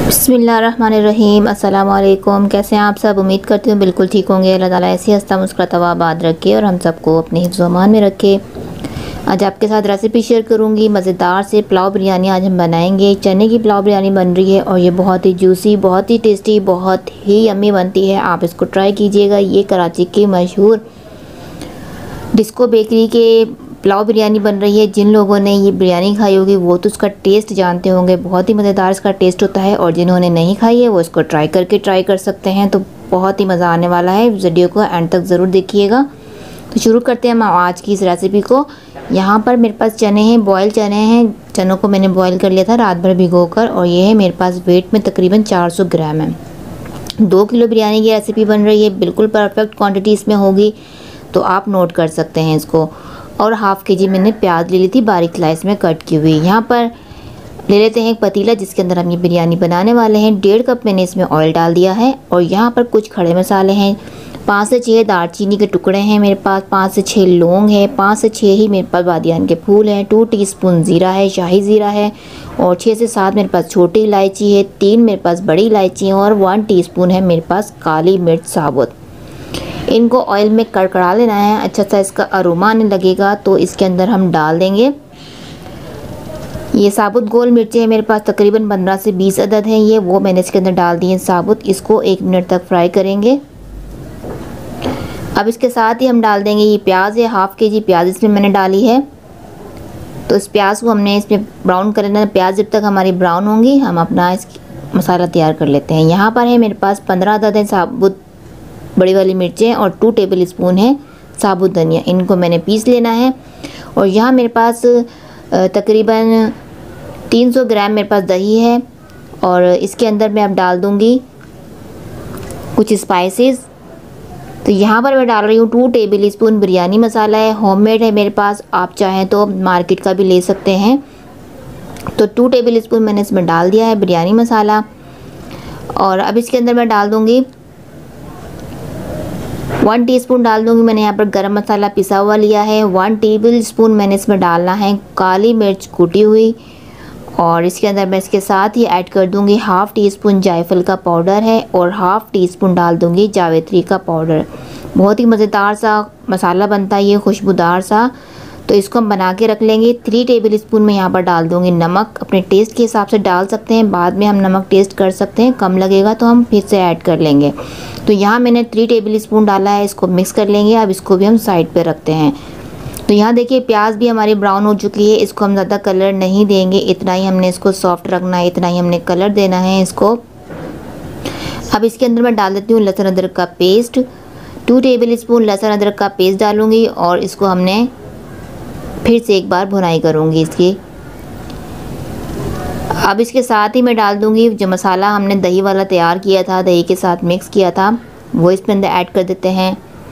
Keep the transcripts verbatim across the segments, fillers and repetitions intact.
बिस्मिल्लाहिर्रहमानिर्रहीम। अस्सलाम वालेकुम। कैसे हैं आप सब? उम्मीद करती हूँ बिल्कुल ठीक होंगे। अल्लाह ताला ऐसी हंसता मुस्कुराता हुआ आबाद रखे और हम सबको अपने हिफ्ज़ अमान में रखे। आज आपके साथ रेसिपी शेयर करूँगी मज़ेदार से पुलाव बिरयानी। आज हम बनाएंगे चने की पुलाव बिरयानी बन रही है और ये बहुत ही जूसी, बहुत ही टेस्टी, बहुत ही यम्मी बनती है। आप इसको ट्राई कीजिएगा। ये कराची की मशहूर डिस्को बेकरी के पुलाव बिरयानी बन रही है। जिन लोगों ने ये बिरयानी खाई होगी वो तो उसका टेस्ट जानते होंगे, बहुत ही मज़ेदार इसका टेस्ट होता है। और जिन्होंने नहीं खाई है वो इसको ट्राई करके ट्राई कर सकते हैं, तो बहुत ही मज़ा आने वाला है। वीडियो को एंड तक ज़रूर देखिएगा। तो शुरू करते हैं हम आज की इस रेसिपी को। यहाँ पर मेरे पास चने हैं, बॉयल चने हैं। चनों को मैंने बॉयल कर लिया था रात भर भिगोकर, और ये है मेरे पास वेट में तकरीबन चार सौ ग्राम है। दो किलो बिरयानी की रेसिपी बन रही है, बिल्कुल परफेक्ट क्वांटिटी इसमें होगी, तो आप नोट कर सकते हैं इसको। और हाफ़ के जी मैंने प्याज ले ली थी बारीक स्लाइस में कट की हुई। यहाँ पर ले लेते हैं एक पतीला जिसके अंदर हम ये बिरयानी बनाने वाले हैं। डेढ़ कप मैंने इसमें ऑयल डाल दिया है। और यहाँ पर कुछ खड़े मसाले हैं, पाँच से छः दालचीनी के टुकड़े हैं मेरे पास, पाँच से छः लौंग है, पाँच से छः ही मेरे पास बादियान के फूल हैं, टू टीस्पून ज़ीरा है, शाही ज़ीरा है, और छः से सात मेरे पास छोटी इलायची है, तीन मेरे पास बड़ी इलायची है, और वन टीस्पून है मेरे पास काली मिर्च साबुत। इनको ऑयल में कड़कड़ा लेना है, अच्छा सा इसका अरोमा आने लगेगा तो इसके अंदर हम डाल देंगे ये साबुत गोल मिर्चें हैं मेरे पास, तकरीबन पंद्रह से बीस अदद हैं ये, वो मैंने इसके अंदर डाल दिए साबुत। इसको एक मिनट तक फ्राई करेंगे। अब इसके साथ ही हम डाल देंगे ये प्याज है, हाफ़ के जी प्याज इसमें मैंने डाली है। तो इस प्याज को हमने इसमें ब्राउन कर लेना है। प्याज जब तक हमारी ब्राउन होंगी हम अपना इस मसाला तैयार कर लेते हैं। यहाँ पर है मेरे पास पंद्रह अदद है साबुत बड़ी वाली मिर्चें, और टू टेबल स्पून है साबुत धनिया, इनको मैंने पीस लेना है। और यहाँ मेरे पास तकरीबन तीन सौ ग्राम मेरे पास दही है, और इसके अंदर मैं अब डाल दूँगी कुछ स्पाइसेस। तो यहाँ पर मैं डाल रही हूँ two tablespoon biryani masala है, होममेड है मेरे पास, आप चाहें तो मार्केट का भी ले सकते हैं। तो टू टेबल स्पून मैंने इसमें डाल दिया है बिरयानी मसाला। और अब इसके अंदर मैं डाल दूँगी वन टीस्पून डाल दूँगी मैंने यहाँ पर गरम मसाला पिसा हुआ लिया है। वन टेबल स्पून मैंने इसमें डालना है काली मिर्च कूटी हुई, और इसके अंदर मैं इसके साथ ही ऐड कर दूँगी हाफ़ टी स्पून जायफल का पाउडर है, और हाफ़ टी स्पून डाल दूँगी जावित्री का पाउडर। बहुत ही मज़ेदार सा मसाला बनता है ये, खुशबूदार सा। तो इसको हम बना के रख लेंगे। थ्री टेबल स्पून में यहाँ पर डाल दूँगी नमक, अपने टेस्ट के हिसाब से डाल सकते हैं, बाद में हम नमक टेस्ट कर सकते हैं, कम लगेगा तो हम फिर से ऐड कर लेंगे। तो यहाँ मैंने थ्री टेबल स्पून डाला है, इसको मिक्स कर लेंगे। अब इसको भी हम साइड पे रखते हैं। तो यहाँ देखिए प्याज भी हमारी ब्राउन हो चुकी है, इसको हम ज़्यादा कलर नहीं देंगे, इतना ही हमने इसको सॉफ्ट रखना है, इतना ही हमने कलर देना है इसको। अब इसके अंदर मैं डाल देती हूँ लहसुन अदरक का पेस्ट, टू टेबल स्पून लहसुन अदरक का पेस्ट डालूँगी, और इसको हमने फिर से एक बार भुनाई करूँगी इसकी। अब इसके साथ ही मैं डाल दूँगी जो मसाला हमने दही वाला तैयार किया था, दही के साथ मिक्स किया था, वो इसके अंदर ऐड कर देते हैं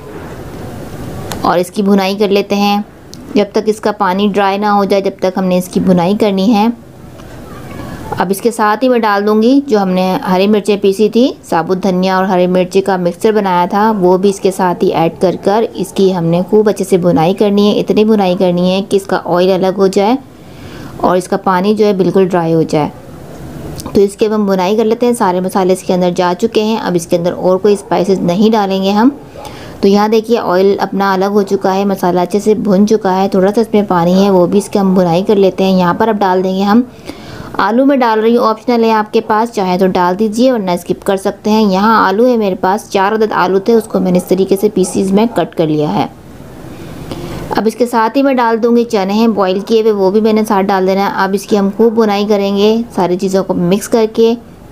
और इसकी भुनाई कर लेते हैं जब तक इसका पानी ड्राई ना हो जाए, जब तक हमने इसकी भुनाई करनी है। अब इसके साथ ही मैं डाल दूँगी जो हमने हरी मिर्चें पीसी थी, साबुत धनिया और हरी मिर्ची का मिक्सचर बनाया था, वो भी इसके साथ ही ऐड कर कर इसकी हमने खूब अच्छे से भुनाई करनी है। इतनी भुनाई करनी है कि इसका ऑयल अलग हो जाए और इसका पानी जो है बिल्कुल ड्राई हो जाए। तो इसके अब हम भुनाई कर लेते हैं। सारे मसाले इसके अंदर जा चुके हैं। अब इसके अंदर और कोई स्पाइसेस नहीं डालेंगे हम। तो यहाँ देखिए ऑयल अपना अलग हो चुका है, मसाला अच्छे से भुन चुका है, थोड़ा सा इसमें पानी है, वो भी इसके हम भुनाई कर लेते हैं। यहाँ पर अब डाल देंगे हम आलू। मैं डाल रही हूँ, ऑप्शनल है आपके पास, चाहे तो डाल दीजिए वरना स्किप कर सकते हैं। यहाँ आलू है मेरे पास, चार अदद आलू थे, उसको मैंने इस तरीके से पीसीज में कट कर लिया है। अब इसके साथ ही मैं डाल दूँगी चने हैं बॉईल किए हुए, वो भी मैंने साथ डाल देना है। अब इसकी हम खूब भुनाई करेंगे सारी चीज़ों को मिक्स करके।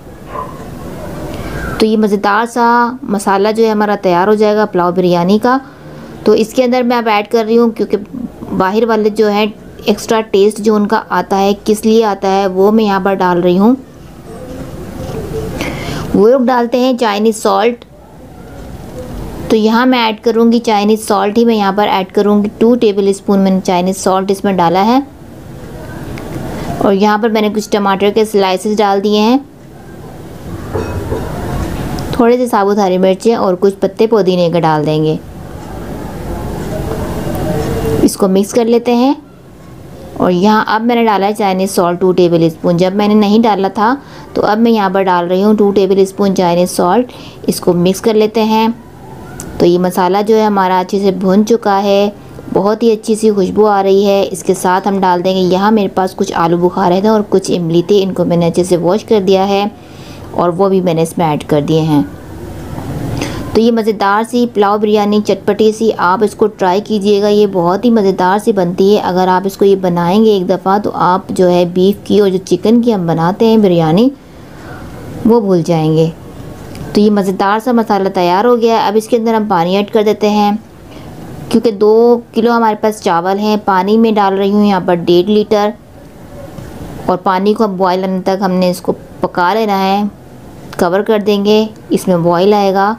तो ये मज़ेदार सा मसाला जो है हमारा तैयार हो जाएगा पुलाव बिरयानी का। तो इसके अंदर मैं अब ऐड कर रही हूँ, क्योंकि बाहर वाले जो है एक्स्ट्रा टेस्ट जो उनका आता है, किस लिए आता है वो मैं यहाँ पर डाल रही हूँ। वो लोग डालते हैं चाइनीज़ सॉल्ट, तो यहाँ मैं ऐड करूँगी चाइनीज़ सॉल्ट ही मैं यहाँ पर ऐड करूँगी। टू टेबल स्पून मैंने चाइनीज़ सॉल्ट इसमें डाला है। और यहाँ पर मैंने कुछ टमाटर के स्लाइसेस डाल दिए हैं, थोड़े से साबुत हरी मिर्चें और कुछ पत्ते पुदीने के डाल देंगे। इसको मिक्स कर लेते हैं। और यहाँ अब मैंने डाला है Chinese salt two tablespoon. जब मैंने नहीं डाला था तो अब मैं यहाँ पर डाल रही हूँ two tablespoon Chinese salt. इसको मिक्स कर लेते हैं। तो ये मसाला जो है हमारा अच्छे से भुन चुका है, बहुत ही अच्छी सी खुशबू आ रही है। इसके साथ हम डाल देंगे, यहाँ मेरे पास कुछ आलू बुखारे थे और कुछ इमली थे, इनको मैंने अच्छे से वॉश कर दिया है और वो भी मैंने इसमें ऐड कर दिए हैं। तो ये मज़ेदार सी पुलाव बिरयानी चटपटी सी, आप इसको ट्राई कीजिएगा, ये बहुत ही मज़ेदार सी बनती है। अगर आप इसको ये बनाएंगे एक दफ़ा तो आप जो है बीफ की और जो चिकन की हम बनाते हैं बिरयानी वो भूल जाएंगे। तो ये मज़ेदार सा मसाला तैयार हो गया है। अब इसके अंदर हम पानी ऐड कर देते हैं, क्योंकि दो किलो हमारे पास चावल हैं। पानी में डाल रही हूँ यहाँ पर डेढ़ लीटर और पानी को बॉयल आने तक हमने इसको पका लेना है। कवर कर देंगे, इसमें बॉयल आएगा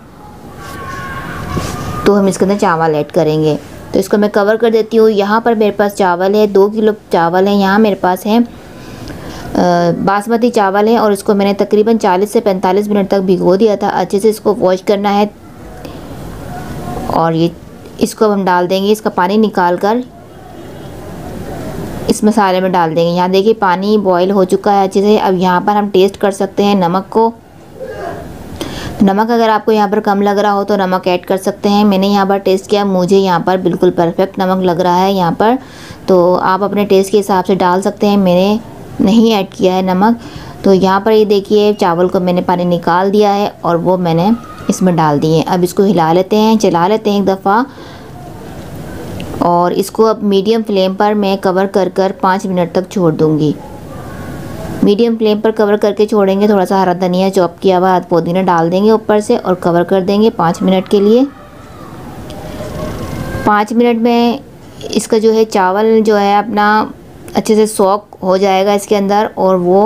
तो हम इसके अंदर चावल ऐड करेंगे। तो इसको मैं कवर कर देती हूँ। यहाँ पर मेरे पास चावल है, दो किलो चावल है। यहाँ मेरे पास है बासमती चावल है और इसको मैंने तकरीबन चालीस से पैंतालीस मिनट तक भिगो दिया था। अच्छे से इसको वॉश करना है और ये इसको हम डाल देंगे, इसका पानी निकाल कर इस मसाले में डाल देंगे। यहाँ देखिए पानी बॉईल हो चुका है अच्छे से। अब यहाँ पर हम टेस्ट कर सकते हैं नमक को। नमक अगर आपको यहाँ पर कम लग रहा हो तो नमक ऐड कर सकते हैं। मैंने यहाँ पर टेस्ट किया, मुझे यहाँ पर बिल्कुल परफेक्ट नमक लग रहा है यहाँ पर, तो आप अपने टेस्ट के हिसाब से डाल सकते हैं। मैंने नहीं ऐड किया है नमक। तो यहाँ पर ये देखिए चावल को मैंने पानी निकाल दिया है और वो मैंने इसमें डाल दिए। अब इसको हिला लेते हैं, चला लेते हैं एक दफ़ा और इसको अब मीडियम फ्लेम पर मैं कवर कर कर पाँच मिनट तक छोड़ दूँगी। मीडियम फ्लेम पर कवर करके छोड़ेंगे। थोड़ा सा हरा धनिया चॉप किया हुआ पुदीना डाल देंगे ऊपर से और कवर कर देंगे पाँच मिनट के लिए। पाँच मिनट में इसका जो है चावल जो है अपना अच्छे से सॉक हो जाएगा इसके अंदर और वो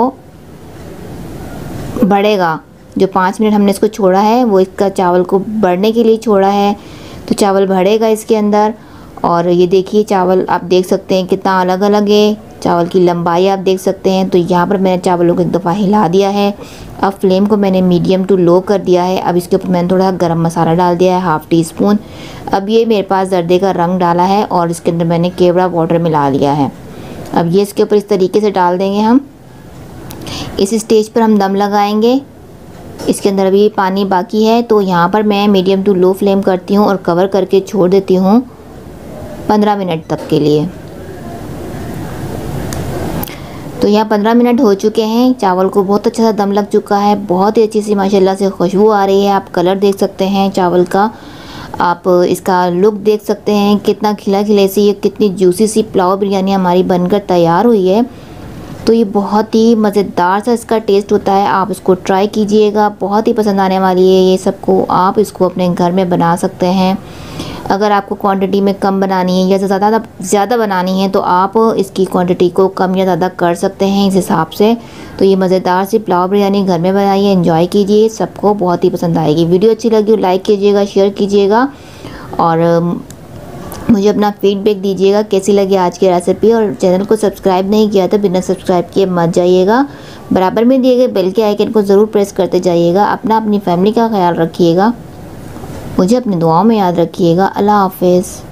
बढ़ेगा। जो पाँच मिनट हमने इसको छोड़ा है वो इसका चावल को बढ़ने के लिए छोड़ा है, तो चावल बढ़ेगा इसके अंदर। और ये देखिए चावल आप देख सकते हैं कितना अलग अलग है, चावल की लंबाई आप देख सकते हैं। तो यहाँ पर मैंने चावलों को एक दफ़ा हिला दिया है। अब फ्लेम को मैंने मीडियम टू लो कर दिया है। अब इसके ऊपर मैंने थोड़ा गरम मसाला डाल दिया है, हाफ़ टी स्पून। अब ये मेरे पास जर्दे का रंग डाला है और इसके अंदर मैंने केवड़ा वाटर मिला लिया है। अब ये इसके ऊपर इस तरीके से डाल देंगे हम। इस स्टेज पर हम दम लगाएंगे। इसके अंदर अभी पानी बाकी है, तो यहाँ पर मैं मीडियम टू लो फ्लेम करती हूँ और कवर करके छोड़ देती हूँ पंद्रह मिनट तक के लिए। तो यहाँ पंद्रह मिनट हो चुके हैं। चावल को बहुत अच्छा सा दम लग चुका है, बहुत ही अच्छी सी माशाल्लाह से खुशबू आ रही है। आप कलर देख सकते हैं चावल का, आप इसका लुक देख सकते हैं कितना खिला खिले सी, ये कितनी जूसी सी पुलाव बिरयानी हमारी बनकर तैयार हुई है। तो ये बहुत ही मज़ेदार सा इसका टेस्ट होता है। आप इसको ट्राई कीजिएगा, बहुत ही पसंद आने वाली है ये सबको। आप इसको अपने घर में बना सकते हैं। अगर आपको क्वांटिटी में कम बनानी है या ज़्यादा ज़्यादा बनानी है तो आप इसकी क्वांटिटी को कम या ज़्यादा कर सकते हैं इस हिसाब से। तो ये मज़ेदार सी पुलाव बिरयानी घर में बनाइए, एंजॉय कीजिए, सबको बहुत ही पसंद आएगी। वीडियो अच्छी लगी हो लाइक कीजिएगा, शेयर कीजिएगा और मुझे अपना फीडबैक दीजिएगा कैसी लगी आज की रेसिपी। और चैनल को सब्सक्राइब नहीं किया तो बिना सब्सक्राइब किए मत जाइएगा। बराबर में दिए गए बेल के आइकन को ज़रूर प्रेस करते जाइएगा। अपना अपनी फैमिली का ख्याल रखिएगा, मुझे अपनी दुआओं में याद रखिएगा। अल्लाह हाफ़िज़।